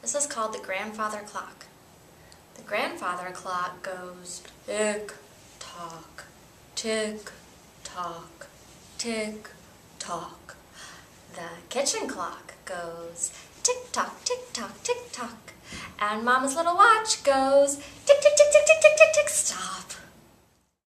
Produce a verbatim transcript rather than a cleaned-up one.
This is called the grandfather clock. The grandfather clock goes tick tock, tick tock, tick tock. The kitchen clock goes tick tock, tick tock, tick tock. And Mama's little watch goes tick, tick, tick, tick, tick, tick, tick, tick, stop.